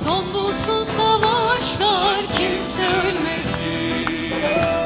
Son bulsun savaşlar, kimse ölmesin.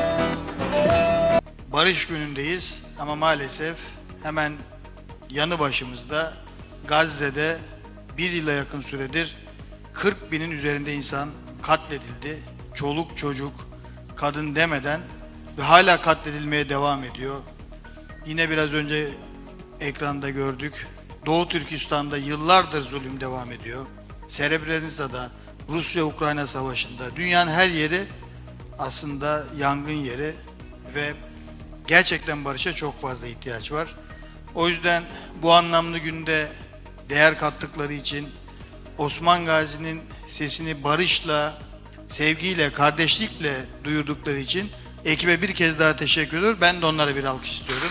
Barış günündeyiz ama maalesef hemen yanı başımızda Gazze'de 1 yıla yakın süredir 40 binin üzerinde insan katledildi. Çoluk çocuk, kadın demeden ve hala katledilmeye devam ediyor. Yine biraz önce ekranda gördük. Doğu Türkistan'da yıllardır zulüm devam ediyor. Srebrenica'da, Rusya-Ukrayna savaşında, dünyanın her yeri aslında yangın yeri ve gerçekten barışa çok fazla ihtiyaç var. O yüzden bu anlamlı günde değer kattıkları için, Osman Gazi'nin sesini barışla, sevgiyle, kardeşlikle duyurdukları için ekibe bir kez daha teşekkür ediyorum. Ben de onlara bir alkış istiyorum.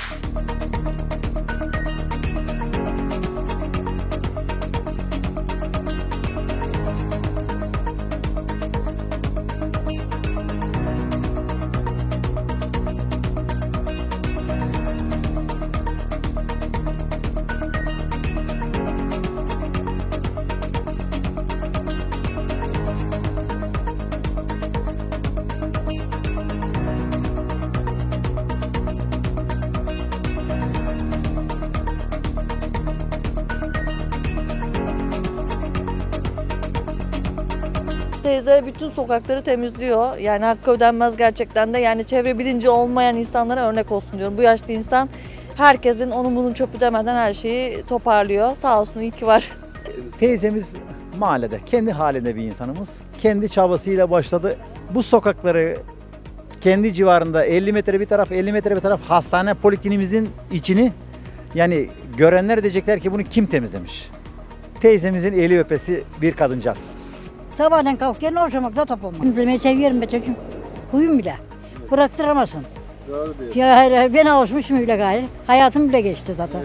Teyze bütün sokakları temizliyor. Yani hakkı ödenmez gerçekten de. Yani çevre bilinci olmayan insanlara örnek olsun diyorum. Bu yaşlı insan herkesin onun bunun çöpü demeden her şeyi toparlıyor. Sağ olsun, iyi ki var. Teyzemiz mahallede, kendi halinde bir insanımız. Kendi çabasıyla başladı. Bu sokakları kendi civarında 50 metre bir taraf, 50 metre bir taraf hastane polikliniğimizin içini, yani görenler diyecekler ki bunu kim temizlemiş? Teyzemizin eli öpesi bir kadıncağız. Sabahleyin kalkıyor, ortamakta top olmak. Temizlemeyi seviyorum be çocuğum. Huyum bile. Bıraktıramazsın. Doğru diyor. Ya ben alışmışım bile gayrı. Hayatım bile geçti zaten.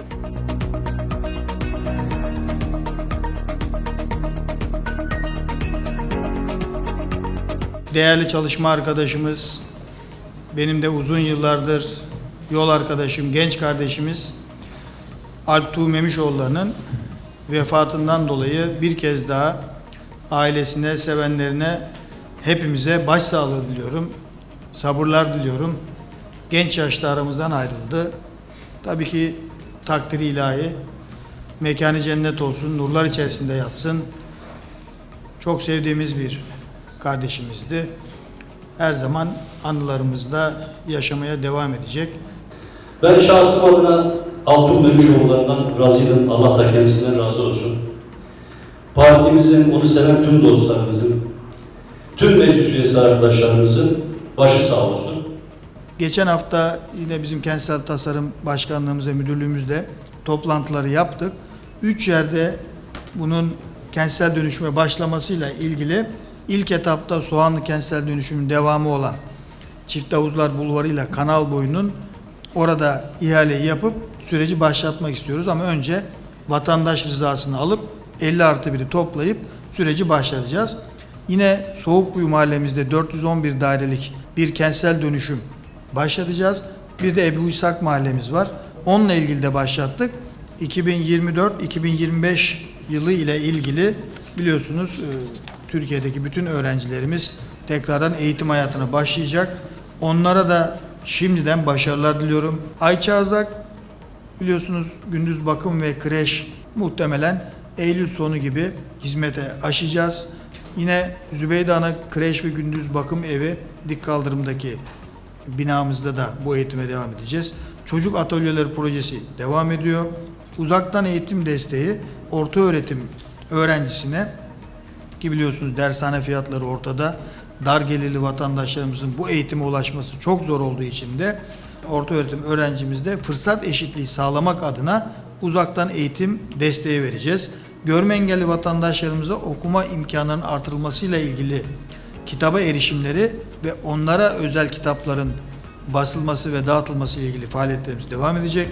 Değerli çalışma arkadaşımız, benim de uzun yıllardır yol arkadaşım, genç kardeşimiz Alp Tuğ Memişoğulları'nın vefatından dolayı bir kez daha ailesine, sevenlerine, hepimize başsağlığı diliyorum. Sabırlar diliyorum. Genç yaşta aramızdan ayrıldı. Tabii ki takdiri ilahi. Mekanı cennet olsun, nurlar içerisinde yatsın. Çok sevdiğimiz bir kardeşimizdi. Her zaman anılarımızda yaşamaya devam edecek. Ben şahsım adına Altuğ Memişoğulları'ndan razıyım. Allah da kendisinden razı olsun. Partimizin, onu seven tüm dostlarımızın, tüm meclis üyesi arkadaşlarımızın başı sağ olsun. Geçen hafta yine bizim Kentsel Tasarım Başkanlığımız ve Müdürlüğümüzle toplantıları yaptık. 3 yerde bunun kentsel dönüşüme başlamasıyla ilgili ilk etapta Soğanlı Kentsel Dönüşümün devamı olan Çift Havuzlar Bulvarı ile kanal boyunun orada ihaleyi yapıp süreci başlatmak istiyoruz. Ama önce vatandaş rızasını alıp 50+1'i toplayıp süreci başlatacağız. Yine Soğukkuyu mahallemizde 411 dairelik bir kentsel dönüşüm başlatacağız. Bir de Ebu İshak mahallemiz var. Onunla ilgili de başlattık. 2024-2025 yılı ile ilgili biliyorsunuz Türkiye'deki bütün öğrencilerimiz tekrardan eğitim hayatına başlayacak. Onlara da şimdiden başarılar diliyorum. Ayçağızak biliyorsunuz gündüz bakım ve kreş muhtemelen Eylül sonu gibi hizmete açacağız. Yine Zübeyde Ana kreş ve gündüz bakım evi dik kaldırımdaki binamızda da bu eğitime devam edeceğiz. Çocuk atölyeleri projesi devam ediyor. Uzaktan eğitim desteği orta öğretim öğrencisine, ki biliyorsunuz dershane fiyatları ortada, dar gelirli vatandaşlarımızın bu eğitime ulaşması çok zor olduğu için de orta öğretim öğrencimizde fırsat eşitliği sağlamak adına uzaktan eğitim desteği vereceğiz. Görme engelli vatandaşlarımıza okuma imkanlarının artırılmasıyla ilgili kitaba erişimleri ve onlara özel kitapların basılması ve dağıtılması ile ilgili faaliyetlerimiz devam edecek.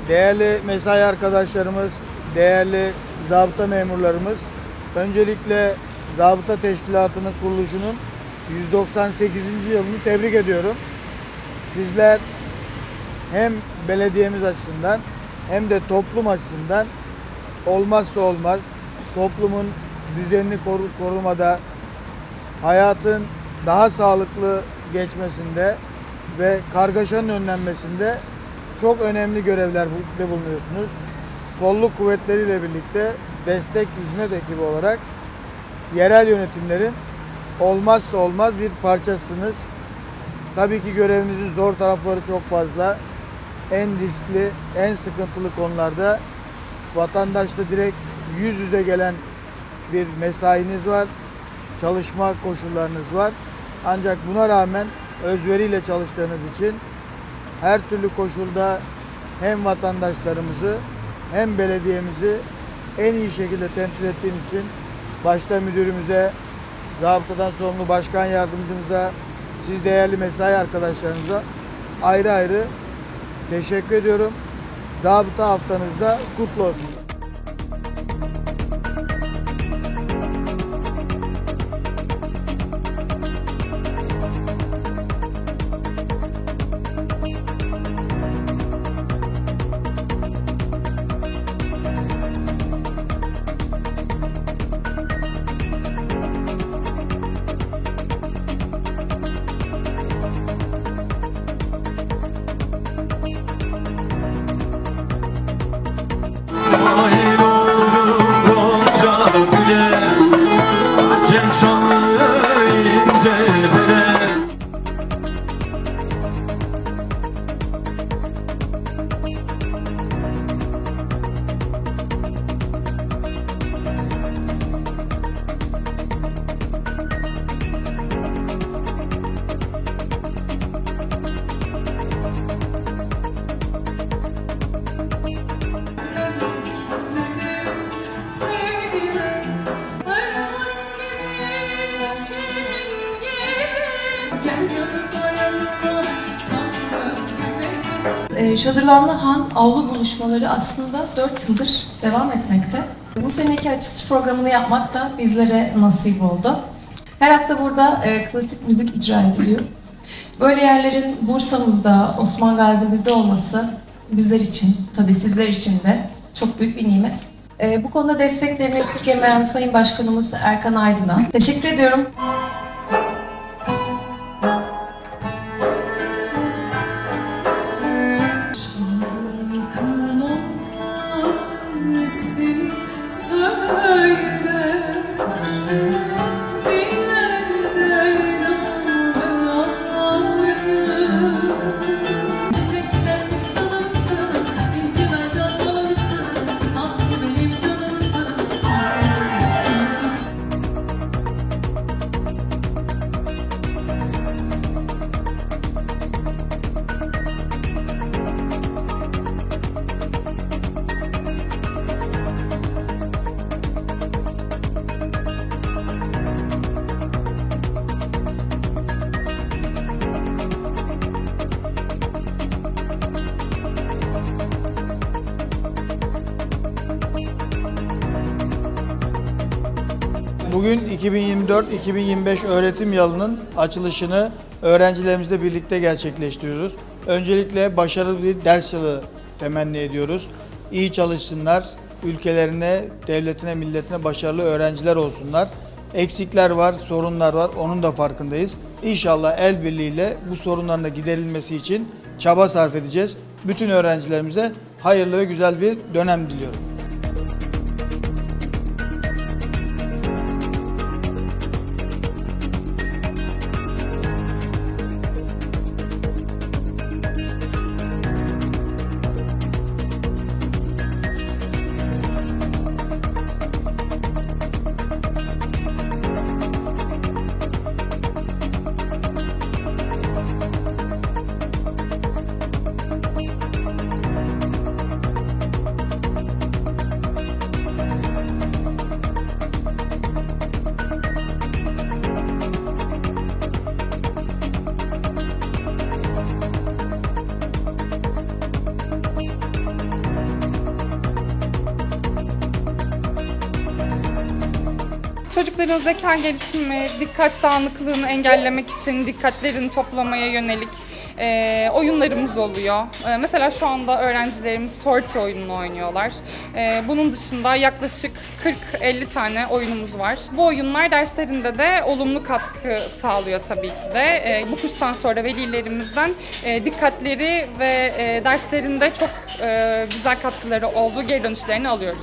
değerli mesai arkadaşlarımız, değerli zabıta memurlarımız, öncelikle Zabıta Teşkilatı'nın kuruluşunun 198. yılını tebrik ediyorum. Sizler hem belediyemiz açısından hem de toplum açısından olmazsa olmaz, toplumun düzenini korumada, hayatın daha sağlıklı geçmesinde ve kargaşanın önlenmesinde çok önemli görevlerde bulunuyorsunuz. Kolluk kuvvetleriyle birlikte destek hizmet ekibi olarak yerel yönetimlerin olmazsa olmaz bir parçasınız. Tabii ki görevinizin zor tarafları çok fazla. En riskli, en sıkıntılı konularda vatandaşla direkt yüz yüze gelen bir mesainiz var. Çalışma koşullarınız var. Ancak buna rağmen özveriyle çalıştığınız için her türlü koşulda hem vatandaşlarımızı hem belediyemizi en iyi şekilde temsil ettiğiniz için başta müdürümüze, zabıtadan sorumlu başkan yardımcımıza, siz değerli mesai arkadaşlarımıza ayrı ayrı teşekkür ediyorum. Zabıta haftanız da kutlu olsun. Şadırvanlı Han avlu buluşmaları aslında 4 yıldır devam etmekte. Bu seneki açılış programını yapmak da bizlere nasip oldu. Her hafta burada klasik müzik icra ediliyor. Böyle yerlerin Bursa'mızda, Osman Gazi'mizde olması bizler için, tabii sizler için de çok büyük bir nimet. Bu konuda desteklerini esirgemeyen Sayın Başkanımız Erkan Aydın'a teşekkür ediyorum. Bugün 2024-2025 öğretim yılının açılışını öğrencilerimizle birlikte gerçekleştiriyoruz. Öncelikle başarılı bir ders yılı temenni ediyoruz. İyi çalışsınlar, ülkelerine, devletine, milletine başarılı öğrenciler olsunlar. Eksikler var, sorunlar var, onun da farkındayız. İnşallah el birliğiyle bu sorunların da giderilmesi için çaba sarf edeceğiz. Bütün öğrencilerimize hayırlı ve güzel bir dönem diliyorum. çocukların zeka gelişimi, dikkat dağınıklığını engellemek için dikkatlerini toplamaya yönelik oyunlarımız oluyor. Mesela şu anda öğrencilerimiz Sorti oyununu oynuyorlar. Bunun dışında yaklaşık 40-50 tane oyunumuz var. Bu oyunlar derslerinde de olumlu katkı sağlıyor tabii ki de. Bu kurstan sonra velilerimizden dikkatleri ve derslerinde çok güzel katkıları olduğu geri dönüşlerini alıyoruz.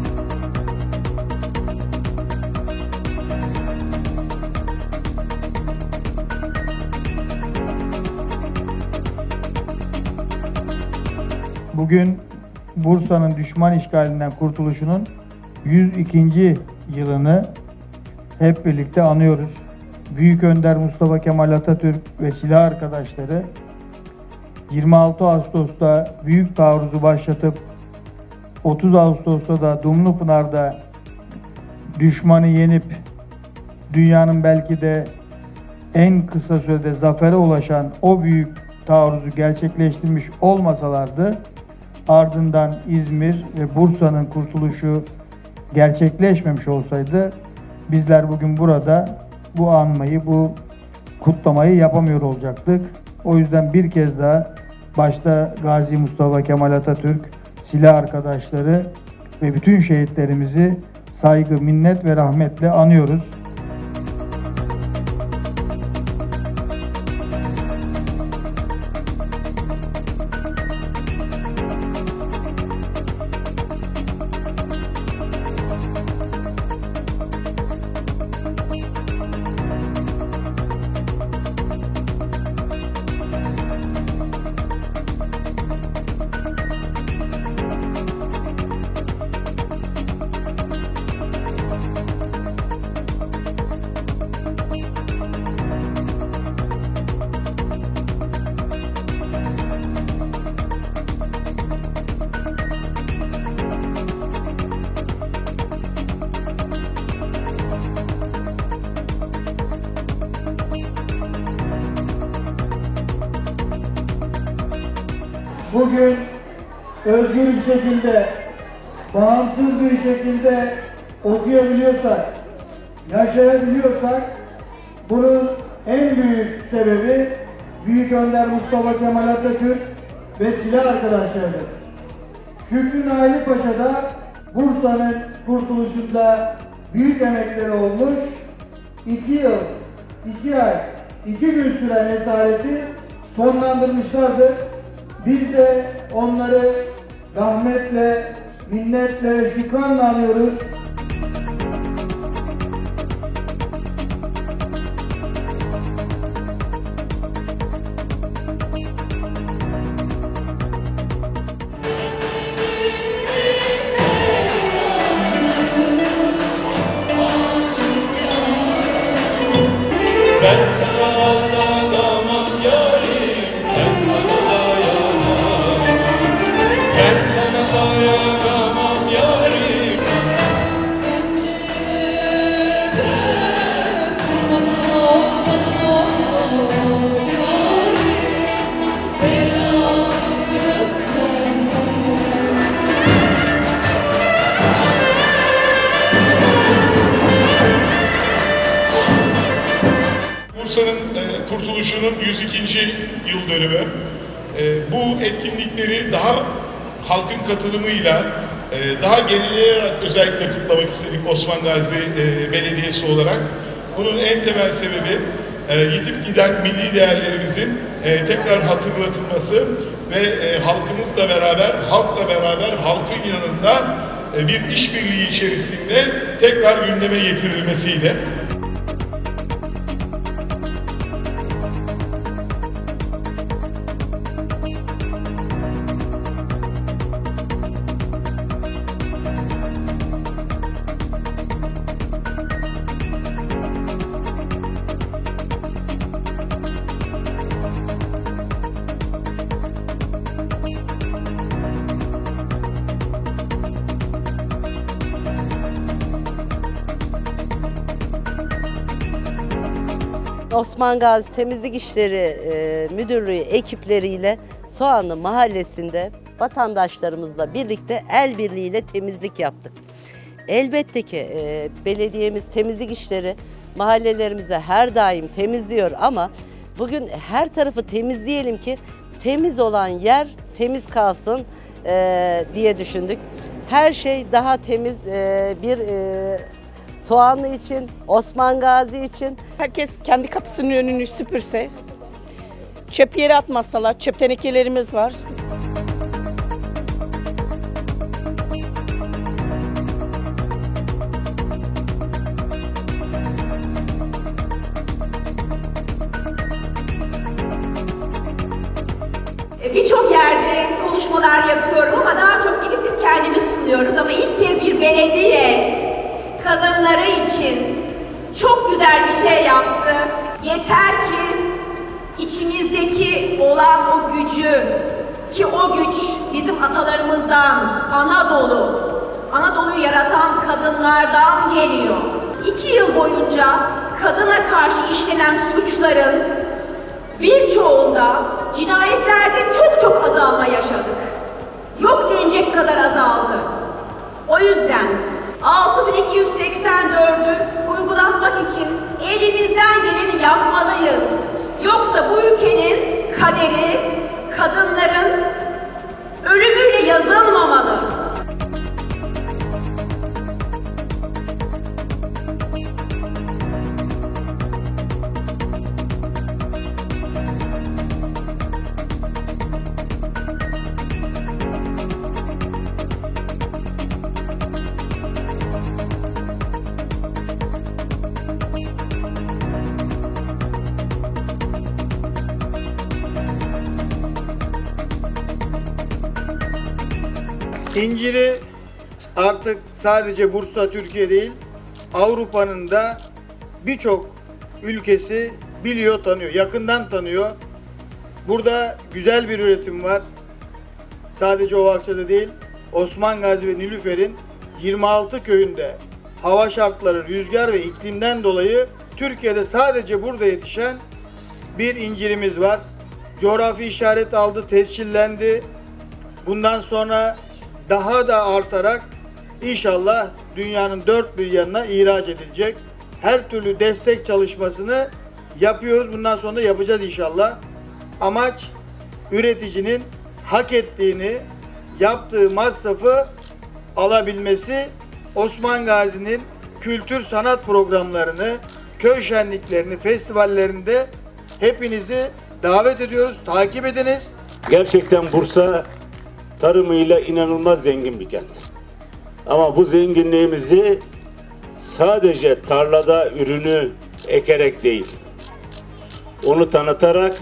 Bugün Bursa'nın düşman işgalinden kurtuluşunun 102. yılını hep birlikte anıyoruz. Büyük Önder Mustafa Kemal Atatürk ve silah arkadaşları 26 Ağustos'ta büyük taarruzu başlatıp 30 Ağustos'ta da Dumlupınar'da düşmanı yenip dünyanın belki de en kısa sürede zafere ulaşan o büyük taarruzu gerçekleştirmiş olmasalardı ardından İzmir ve Bursa'nın kurtuluşu gerçekleşmemiş olsaydı bizler bugün burada bu anmayı, bu kutlamayı yapamıyor olacaktık. O yüzden bir kez daha başta Gazi Mustafa Kemal Atatürk, silah arkadaşları ve bütün şehitlerimizi saygı, minnet ve rahmetle anıyoruz. Bugün özgür bir şekilde, bağımsız bir şekilde okuyabiliyorsak, yaşayabiliyorsak bunun en büyük sebebi Büyük Önder Mustafa Kemal Atatürk ve silah arkadaşlarıdır. Şükrü Naili Paşa da Bursa'nın kurtuluşunda büyük emekleri olmuş, 2 yıl, 2 ay, 2 gün süren esareti sonlandırmışlardır. Biz de onları rahmetle, minnetle ve şükranla anıyoruz. Ben sana aldanamam yarim, ben sana dayanamam, ben sana dayanamam yarim. Bursa'nın kurtuluşunun 102. yıl dönümü. Bu etkinlikleri daha halkın katılımıyla daha genelleyerek özellikle kutlamak istedik Osman Gazi Belediyesi olarak. Bunun en temel sebebi yitip giden milli değerlerimizin tekrar hatırlatılması ve halkımızla beraber, halkla beraber halkın yanında bir işbirliği içerisinde tekrar gündeme getirilmesiydi. Osman Gazi Temizlik İşleri Müdürlüğü ekipleriyle Soğanlı Mahallesi'nde vatandaşlarımızla birlikte el birliğiyle temizlik yaptık. Elbette ki belediyemiz temizlik işleri mahallelerimize her daim temizliyor ama bugün her tarafı temizleyelim ki temiz olan yer temiz kalsın diye düşündük. Her şey daha temiz bir Soğanlı için, Osman Gazi için. Herkes kendi kapısının önünü süpürse, çöp yere atmazsalar, çöp tenekelerimiz var. Birçok yerde konuşmalar yapıyorum ama daha çok gidip biz kendimiz sunuyoruz. Ama ilk kez bir belediye kadınları için çok güzel bir şey yaptı. Yeter ki içimizdeki olan o gücü, ki o güç bizim atalarımızdan, Anadolu'yu yaratan kadınlardan geliyor. 2 yıl boyunca kadına karşı işlenen suçların birçoğunda cinayetlerde çok azalma yaşadık. Yok denecek kadar azaldı. O yüzden 6284'ü uygulatmak için elimizden geleni yapmalıyız. Yoksa bu ülkenin kaderi kadınların ölümüyle yazılmamalı. İnciri artık sadece Bursa, Türkiye değil, Avrupa'nın da birçok ülkesi biliyor, tanıyor, yakından tanıyor. Burada güzel bir üretim var. Sadece Ovakça'da değil, Osman Gazi ve Nilüfer'in 26 köyünde hava şartları, rüzgar ve iklimden dolayı Türkiye'de sadece burada yetişen bir incirimiz var. Coğrafi işaret aldı, tescillendi. Bundan sonra daha da artarak inşallah dünyanın dört bir yanına ihraç edilecek. Her türlü destek çalışmasını yapıyoruz. Bundan sonra da yapacağız inşallah. Amaç üreticinin hak ettiğini, yaptığı masrafı alabilmesi. Osman Gazi'nin kültür sanat programlarını, köy şenliklerini, festivallerinde hepinizi davet ediyoruz. Takip ediniz. Gerçekten Bursa tarımıyla inanılmaz zengin bir kent. Ama bu zenginliğimizi sadece tarlada ürünü ekerek değil, onu tanıtarak,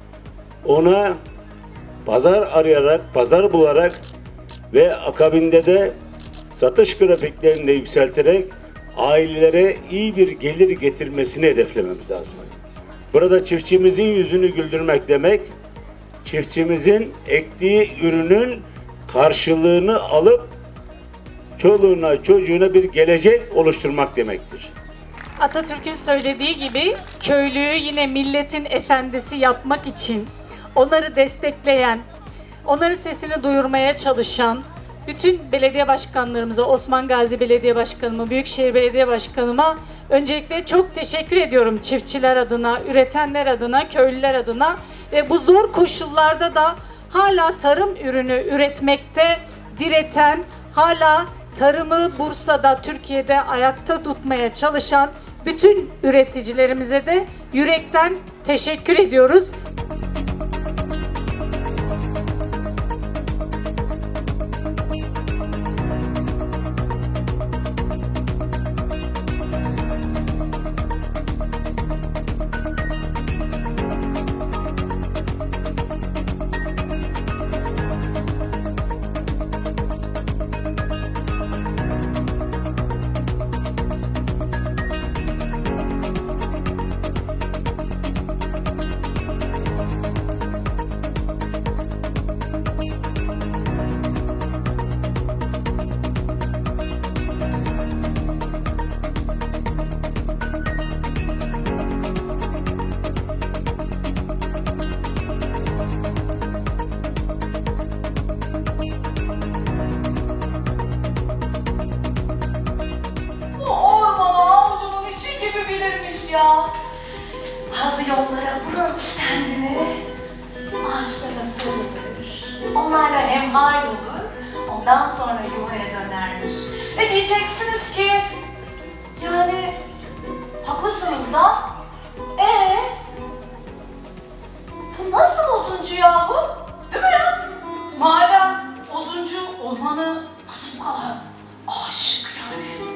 ona pazar arayarak, pazar bularak ve akabinde de satış grafiklerini de yükselterek ailelere iyi bir gelir getirmesini hedeflememiz lazım. Burada çiftçimizin yüzünü güldürmek demek, çiftçimizin ektiği ürünün karşılığını alıp çoluğuna çocuğuna bir gelecek oluşturmak demektir. Atatürk'ün söylediği gibi köylüyü yine milletin efendisi yapmak için onları destekleyen, onların sesini duyurmaya çalışan bütün belediye başkanlarımıza, Osman Gazi Belediye Başkanıma, Büyükşehir Belediye Başkanıma öncelikle çok teşekkür ediyorum çiftçiler adına, üretenler adına, köylüler adına ve bu zor koşullarda da hala tarım ürünü üretmekte direten, hala tarımı Bursa'da, Türkiye'de ayakta tutmaya çalışan bütün üreticilerimize de yürekten teşekkür ediyoruz. Kuş kendini ağaçlara sığındırır. Onlarla hemhal olur. Ondan sonra yuvaya dönermiş. Diyeceksiniz ki yani haklısınız da bu nasıl oduncu yahu? Değil mi ya? Madem oduncu ormanı nasıl bu kadar aşık yani?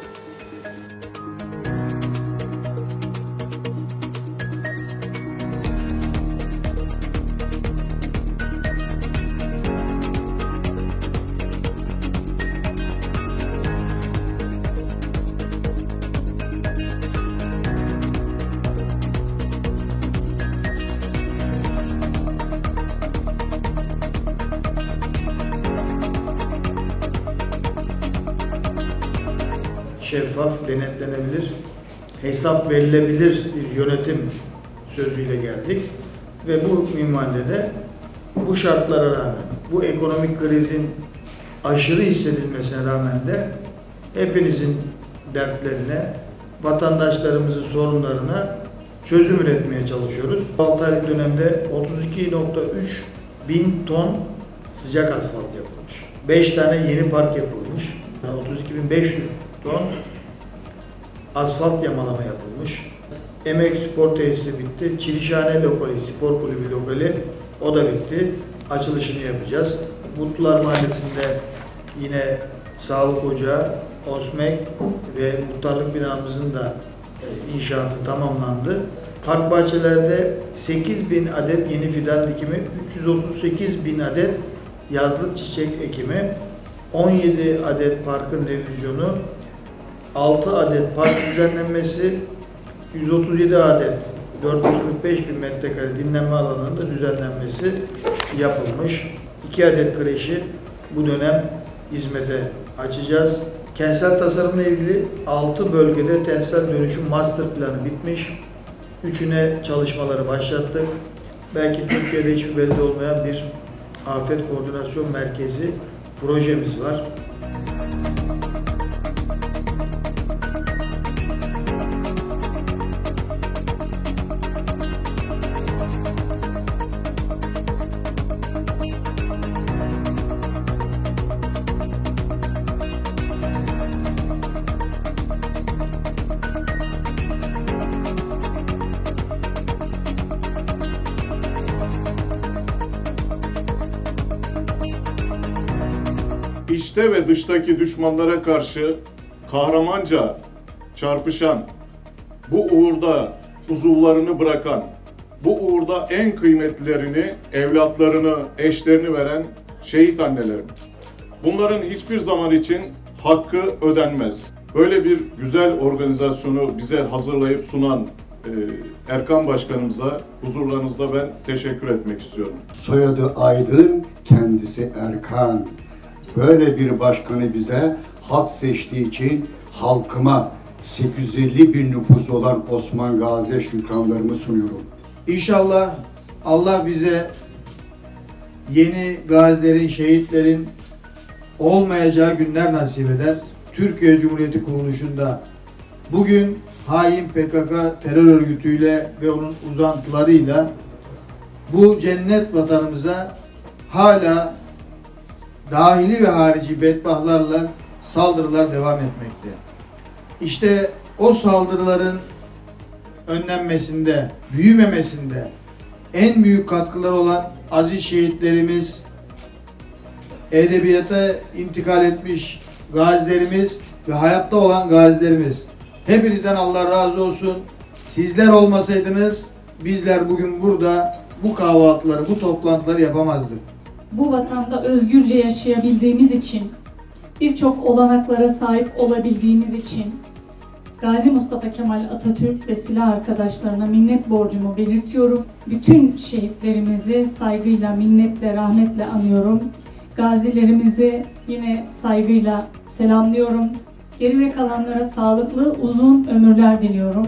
Şeffaf, denetlenebilir, hesap verilebilir bir yönetim sözüyle geldik. Ve bu minvalde de bu şartlara rağmen, bu ekonomik krizin aşırı hissedilmesine rağmen de hepinizin dertlerine, vatandaşlarımızın sorunlarına çözüm üretmeye çalışıyoruz. 6 aylık dönemde 32.3 bin ton sıcak asfalt yapılmış. 5 tane yeni park yapılmış. 32.500 ton asfalt yamalama yapılmış. Emek Spor Tesisi bitti. Çilişhane Lokali, Spor Kulübü Lokali o da bitti. Açılışını yapacağız. Mutlular Mahallesi'nde yine Sağlık Ocağı, OSMEK ve muhtarlık binamızın da inşaatı tamamlandı. Park bahçelerde 8.000 adet yeni fidan dikimi, 338.000 adet yazlık çiçek ekimi, 17 adet parkın revizyonu, 6 adet park düzenlenmesi, 137 adet 445 bin metrekare dinlenme alanının da düzenlenmesi yapılmış. 2 adet kreşi bu dönem hizmete açacağız. Kentsel tasarımla ilgili 6 bölgede kentsel dönüşüm master planı bitmiş. 3'üne çalışmaları başlattık. Belki Türkiye'de hiçbir belde olmayan bir afet koordinasyon merkezi projemiz var. İçte ve dıştaki düşmanlara karşı kahramanca çarpışan, bu uğurda uzuvlarını bırakan, bu uğurda en kıymetlilerini, evlatlarını, eşlerini veren şehit annelerim. Bunların hiçbir zaman için hakkı ödenmez. Böyle bir güzel organizasyonu bize hazırlayıp sunan Erkan Başkanımıza huzurlarınızda ben teşekkür etmek istiyorum. Soyadı Aydın, kendisi Erkan. Böyle bir başkanı bize halk seçtiği için halkıma 850 bin nüfusu olan Osman Gazi'ye şükranlarımı sunuyorum. İnşallah Allah bize yeni gazilerin, şehitlerin olmayacağı günler nasip eder. Türkiye Cumhuriyeti kuruluşunda bugün hain PKK terör örgütüyle ve onun uzantılarıyla bu cennet vatanımıza hala dahili ve harici bedbahtlarla saldırılar devam etmekte. İşte o saldırıların önlenmesinde, büyümemesinde en büyük katkıları olan aziz şehitlerimiz, edebiyata intikal etmiş gazilerimiz ve hayatta olan gazilerimiz. Hepinizden Allah razı olsun. Sizler olmasaydınız bizler bugün burada bu kahvaltıları, bu toplantıları yapamazdık. Bu vatanda özgürce yaşayabildiğimiz için, birçok olanaklara sahip olabildiğimiz için Gazi Mustafa Kemal Atatürk ve silah arkadaşlarına minnet borcumu belirtiyorum. Bütün şehitlerimizi saygıyla, minnetle, rahmetle anıyorum. Gazilerimizi yine saygıyla selamlıyorum. Geride kalanlara sağlıklı, uzun ömürler diliyorum.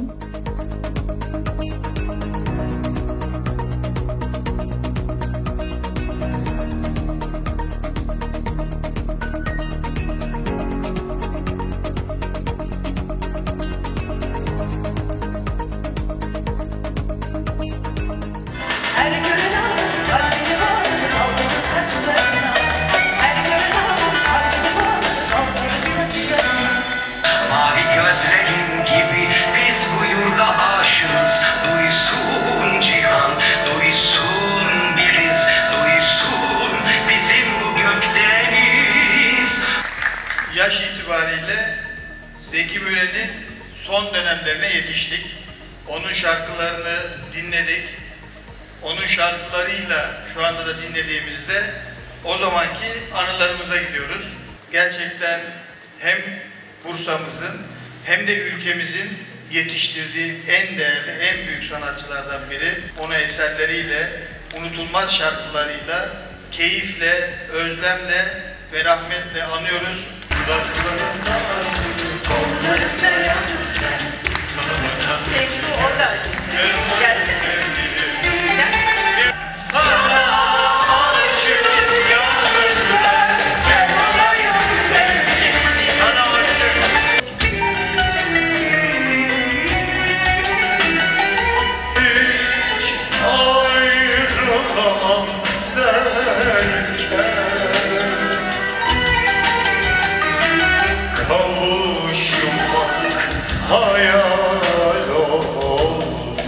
Her gören alır kalbini vardır aldığı saçlarına. Her gören alır kalbini vardır aldığı saçlarına. Mavi gözlerin gibi biz bu yurda aşığız. Duysun cihan, duysun biriz, duysun bizim bu gökdeniz. Yaş itibariyle Zeki Müren'in son dönemlerine yetiştik. Onun şarkılarını dinledik. Onun şarkılarıyla şu anda da dinlediğimizde o zamanki anılarımıza gidiyoruz. Gerçekten hem Bursa'mızın hem de ülkemizin yetiştirdiği en değerli, en büyük sanatçılardan biri. Onu eserleriyle, unutulmaz şarkılarıyla, keyifle, özlemle ve rahmetle anıyoruz. Sevgi o da. Gelsene. Sana aşık yalnız ben olayım sevgilim. Sana aşık. Hiç ayrılamam derken kavuşmak hayal oldu.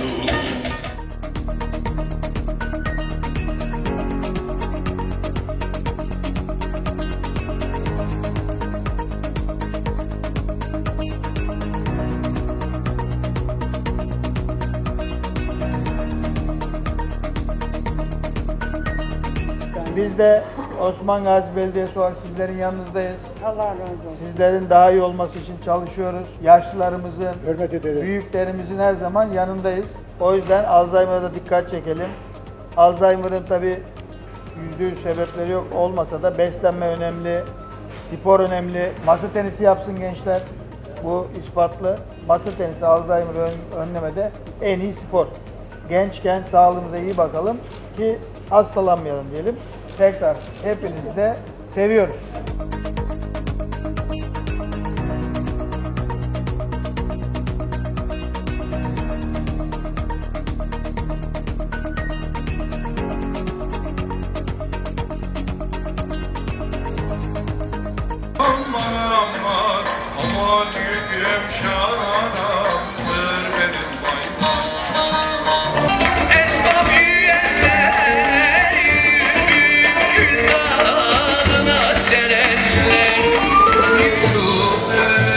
Biz de Osman Gazi Belediyesi olarak sizlerin yanınızdayız. Allah razı olsun. Sizlerin daha iyi olması için çalışıyoruz. Yaşlılarımızın, büyüklerimizin her zaman yanındayız. O yüzden Alzheimer'a da dikkat çekelim. Alzheimer'ın tabii %100 sebepleri yok olmasa da beslenme önemli, spor önemli. Masa tenisi yapsın gençler. Bu ispatlı. Masa tenisi Alzheimer'ı önlemede en iyi spor. Gençken sağlığımıza iyi bakalım ki hastalanmayalım diyelim. Tekrar hepinizi de seviyoruz. Aman aman aman yüreğim şaranamdır benim bayram. Esbab yiyenler gül dağına serenler şu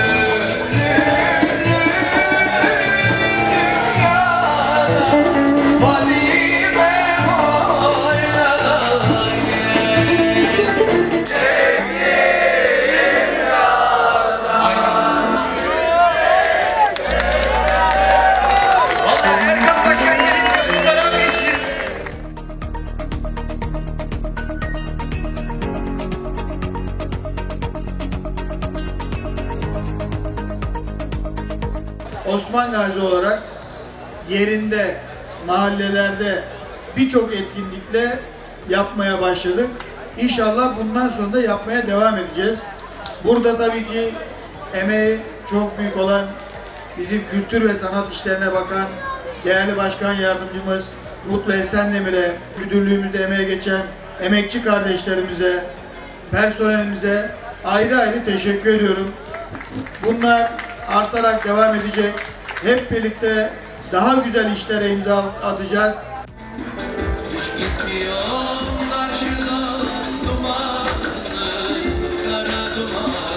Osman Gazi olarak yerinde, mahallelerde birçok etkinlikle yapmaya başladık. İnşallah bundan sonra da yapmaya devam edeceğiz. Burada tabii ki emeği çok büyük olan bizim kültür ve sanat işlerine bakan değerli başkan yardımcımız Mutlu Esendemir'e, müdürlüğümüzde emeğe geçen emekçi kardeşlerimize, personelimize ayrı ayrı teşekkür ediyorum. Bunlar artarak devam edecek. Hep birlikte daha güzel işlere imza atacağız. hiç gitmiyor karşıdan dumanı, kara dumanı.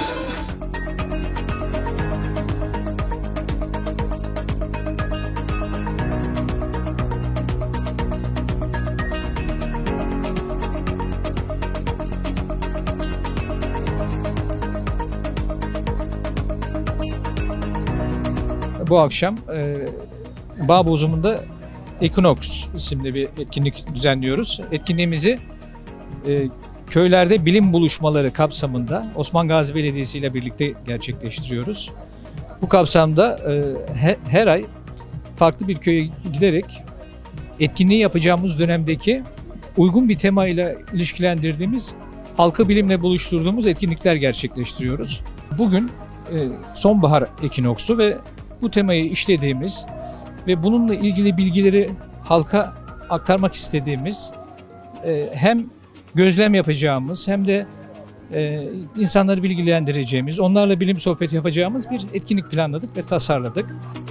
Bu akşam Bağ Bozumu'nda Equinox isimli bir etkinlik düzenliyoruz. Etkinliğimizi köylerde bilim buluşmaları kapsamında Osman Gazi Belediyesi ile birlikte gerçekleştiriyoruz. Bu kapsamda her ay farklı bir köye giderek etkinliği yapacağımız dönemdeki uygun bir temayla ilişkilendirdiğimiz, halkı bilimle buluşturduğumuz etkinlikler gerçekleştiriyoruz. Bugün sonbahar ekinoksu ve bu temayı işlediğimiz ve bununla ilgili bilgileri halka aktarmak istediğimiz, hem gözlem yapacağımız hem de insanları bilgilendireceğimiz, onlarla bilim sohbeti yapacağımız bir etkinlik planladık ve tasarladık.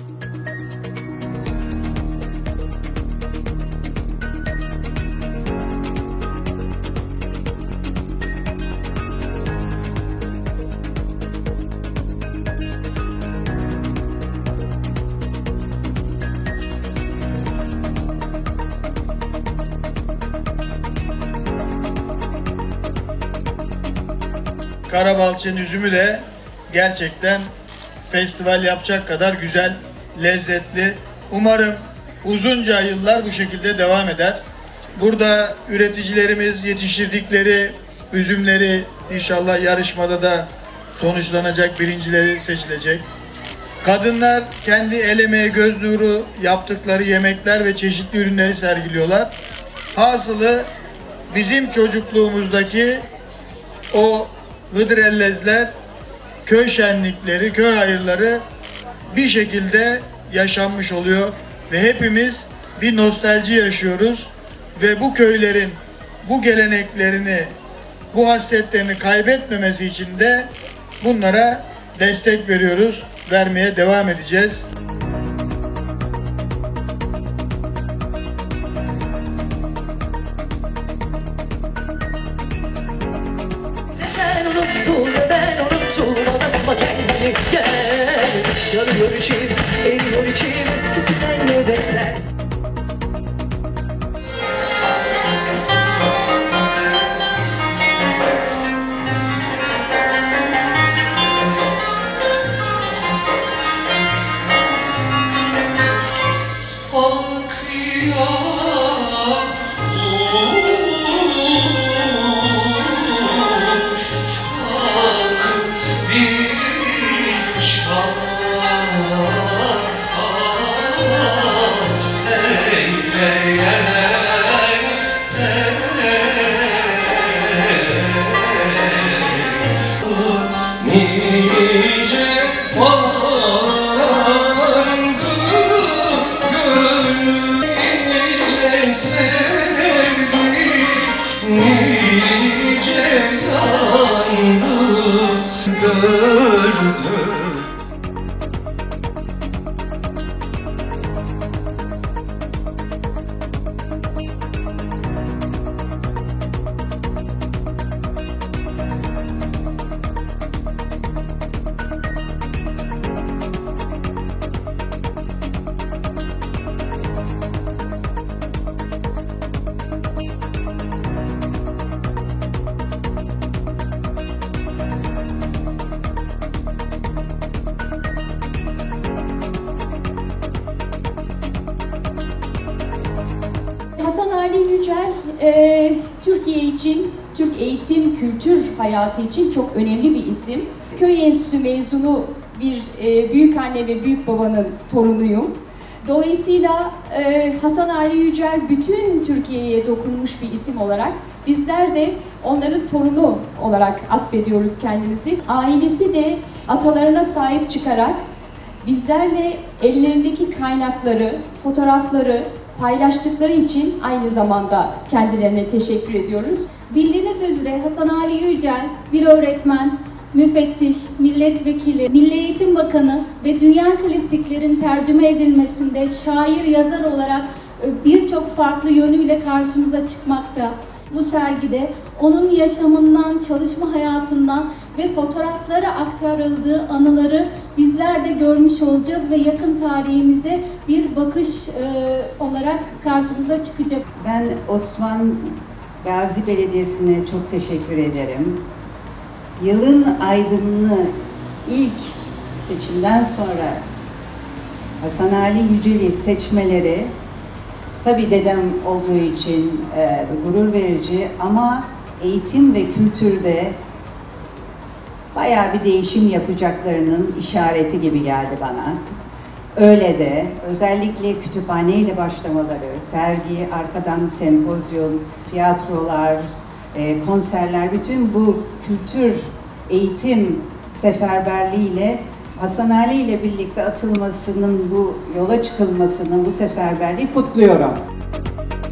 Karabalçı'nın üzümü de gerçekten festival yapacak kadar güzel, lezzetli. Umarım uzunca yıllar bu şekilde devam eder. Burada üreticilerimiz yetiştirdikleri üzümleri inşallah yarışmada da sonuçlanacak, birincileri seçilecek. Kadınlar kendi el emeği, göz nuru yaptıkları yemekler ve çeşitli ürünleri sergiliyorlar. Hasılı bizim çocukluğumuzdaki o Hıdrellezler, köy şenlikleri, köy hayırları bir şekilde yaşanmış oluyor ve hepimiz bir nostalji yaşıyoruz ve bu köylerin bu geleneklerini, bu hasletlerini kaybetmemesi için de bunlara destek veriyoruz, vermeye devam edeceğiz. Sen unuttun ve ben unuttum, anlatma kendini gel. Yanıyor içim, eriyor içim, eskisinden ne beter. Hasan Ali Yücel, Türkiye için, Türk eğitim, kültür hayatı için çok önemli bir isim. Köy enstitüsü mezunu bir büyükanne ve büyükbabanın torunuyum. Dolayısıyla Hasan Ali Yücel bütün Türkiye'ye dokunmuş bir isim olarak bizler de onların torunu olarak atfediyoruz kendimizi. Ailesi de atalarına sahip çıkarak bizlerle ellerindeki kaynakları, fotoğrafları paylaştıkları için aynı zamanda kendilerine teşekkür ediyoruz. Bildiğiniz üzere Hasan Ali Yücel bir öğretmen, müfettiş, milletvekili, Milli Eğitim Bakanı ve dünya klasiklerin tercüme edilmesinde şair, yazar olarak birçok farklı yönüyle karşımıza çıkmakta. Bu sergide onun yaşamından, çalışma hayatından ve fotoğraflara aktarıldığı anıları bizler de görmüş olacağız ve yakın tarihimize bir bakış olarak karşımıza çıkacak. Ben Osman Gazi Belediyesi'ne çok teşekkür ederim. Yılın aydınlığı ilk seçimden sonra Hasan Ali Yücel'i seçmeleri tabii dedem olduğu için gurur verici ama eğitim ve kültürde bayağı bir değişim yapacaklarının işareti gibi geldi bana. Öyle de özellikle kütüphaneyle başlamaları, sergi, arkadan sempozyum, tiyatrolar, konserler, bütün bu kültür, eğitim seferberliğiyle Hasan Ali ile birlikte atılmasının, bu yola çıkılmasının, bu seferberliği kutluyorum.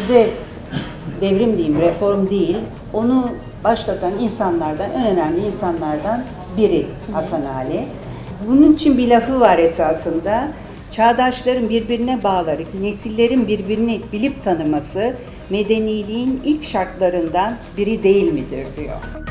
Bizde devrim diyeyim, reform değil, onu başlatan insanlardan, en önemli insanlardan biri Hasan Ali. Bunun için bir lafı var esasında, çağdaşların birbirine bağları, nesillerin birbirini bilip tanıması medeniliğin ilk şartlarından biri değil midir diyor.